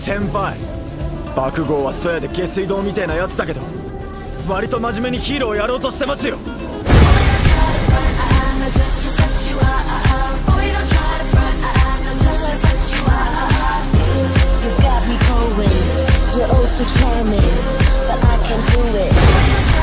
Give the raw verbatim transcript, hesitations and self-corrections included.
先輩、爆豪はそやで下水道みたいなやつだけど、割と真面目にヒーローやろうとしてますよ。 You're oh so charming, but I can't do it.